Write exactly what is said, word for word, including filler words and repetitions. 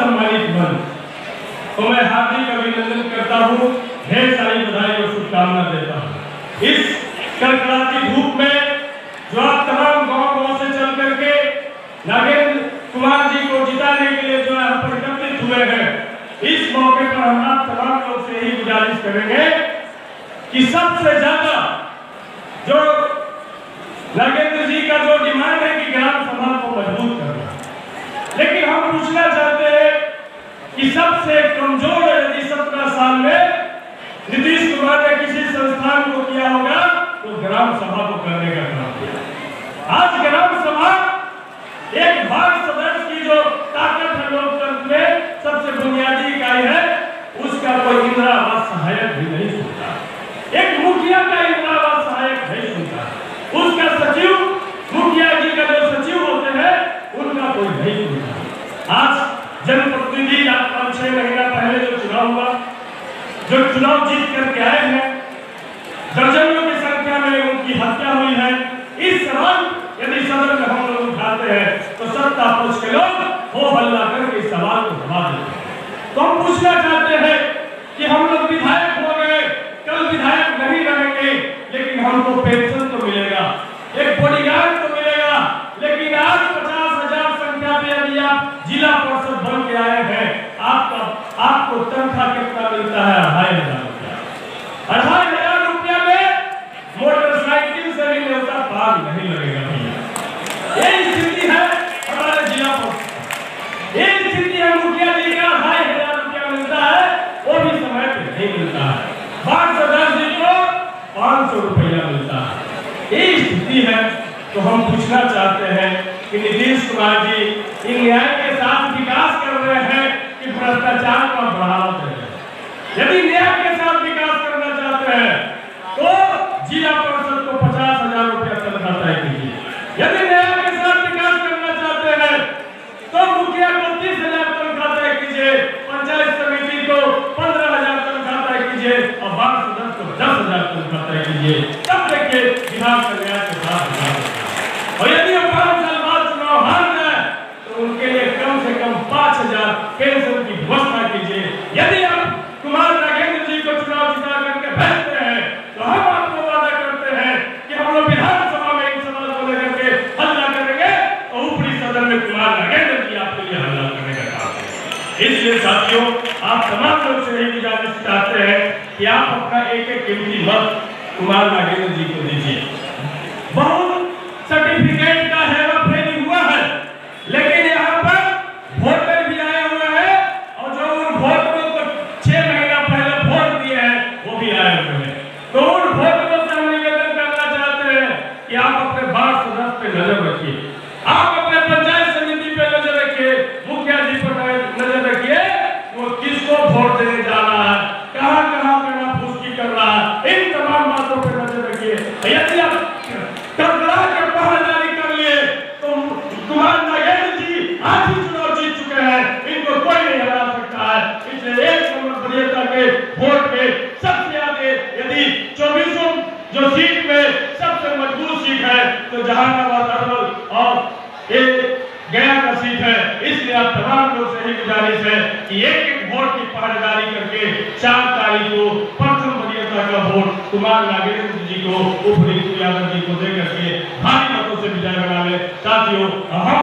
सम्मानित बन। तो मैं हार्दिक अभिनंदन करता हूँ, ढेर सारी बधाई और शुभकामना देता हूँ। इस कड़कड़ाती धूप में जो आप तमाम गांव गांव से चल करके नागेंद्र कुमार जी को जिताने के लिए जो यहाँ पर एकत्रित हुए हैं, इस मौके पर हम आप तमाम लोग से ही गुजारिश करेंगे कि सबसे ज्यादा जो नागेंद्र जी का जो डिमांड है कि ग्राम सभा को मजबूत करना, लेकिन हम पूछना चाहते हैं कि सबसे कमजोर यदि सत्रह साल में नीतीश कुमार ने किसी संस्थान को किया होगा तो ग्राम सभा को करने का काम किया। आज ग्राम सभा एक वार्ड सदस्य की जो ताकत है लोकतंत्र में सबसे बुनियादी इकाई है, उसका कोई इंदिरा आवास सहायक भी नहीं सुनता, एक मुखिया का इंदिरा आवास सहायक नहीं सुनता, उसका सचिव मुखिया जी का जो सचिव होते हैं उनका कोई नहीं सुनता। आज जनप्रतिनिधि पाँच छह महीना पहले जो चुनाव हुआ, जो चुनाव जीत करके आए हैं, दर्जनों की संख्या में उनकी हत्या हुई है। इस सवाल यदि सदन में हम लोग उठाते हैं तो सत्ता पक्ष के लोग हो हल्ला करके इस सवाल को दबा देते हैं। तो हम पूछना चाहते हैं कि हम लोग विधायक हो गए, कल विधायक नहीं रहेंगे, लेकिन हमको पेंशन तो मिलेगा, एक बॉडीगार्ड तो मिलेगा, लेकिन आज पचास हजार संख्या में यदि आप जिला परिषद बन के आए हैं, आपका आपको तनख्वाह कितना मिलता है? अढ़ाई हजार रुपया। अढ़ाई हजार रुपया में मोटरसाइकिल से भी न्योता पार नहीं लगेगा भैया। यही स्थिति है हमारे जिला पर, यही स्थिति है मुखिया जी का अढ़ाई हजार रुपया मिलता है, वो भी समय पे नहीं मिलता है। वार्ड सदस्य जी को पाँच सौ रुपया मिलता है, यही स्थिति है। तो हम पूछना चाहते हैं कि नीतीश कुमार जी इन न्याय के साथ विकास कर रहे हैं कि भ्रष्टाचार को बढ़ावा दे रहे हैं? यदि न्याय के साथ विकास करना चाहते हैं तो जिला परिषद को पचास हजार रुपया तनख्वाह तय कीजिए। यदि न्याय के साथ विकास करना चाहते हैं तो मुखिया को तीस हजार तनख्वाह तय कीजिए, पंचायत समिति को पंद्रह हजार तनख्वाह तय कीजिए और वार्ड सदस्य को दस हजार तनख्वाह तय कीजिए। तब देखिए बिहार का न्याय के साथ। और यदि वो पाँच साल बाद चुनाव हार जाए तो उनके लिए कम से कम पाँच हजार पेंशन की व्यवस्था कीजिए। यदि आप कुमार नागेंद्र जी को चुनाव जिता करके भेजते हैं तो हम आपको वादा करते हैं कि हम लोग विधानसभा में इन सवाल को लेकर के हल्ला करेंगे और ऊपरी सदन में कुमार नागेंद्र जी आपके लिए हल्ला करने का काम है। इसलिए साथियों, आप तमाम लोग से यही गुजारिश चाहते हैं कि आप अपना एक एक कीमती मत कुमार नागेंद्र जी को दीजिए। बहुत सर्टिफिकेट का हेरा फेरी हुआ है, लेकिन यहाँ पर वोटर भी आए हुए हैं और जो उन वोटरों को छह महीना पहले वोट दिए हैं वो भी आए हुए हैं। तो उन वोटरों से हम निवेदन करना चाहते हैं कि आप अपने वार्ड सदस्य पे नजर रखिए, आप अपने पंचायत समिति पे नजर रखिए, मुखिया जी पर नजर रखिए, वो किसको वोट देने जा रहा है, कहाँ कहाँ पे नाफूसकी कर रहा है, इन तमाम बातों पर नजर रखिए। यदि आप कड़कड़ा के पहल जारी कर लिए तो कुमार नागेंद्र जी आज ही चुनाव जीत चुके हैं, इनको कोई नहीं हरा सकता है। इसलिए एक नंबर वरीयता के वोट पे सबसे आगे यदि चौबीसों जो सीट में सबसे मजबूत सीट है तो जहानाबाद अरवल और एक गया का सीट है। इसलिए आप तमाम लोग से ही गुजारिश है कि एक एक वोट की पहरेदारी करके चार तारीख को प्रथम वरीयता का वोट कुमार नागेंद्र जी को, ऊपरी यादव जी को देकर के भारी मतों से विजय बना ले। साथियों, हम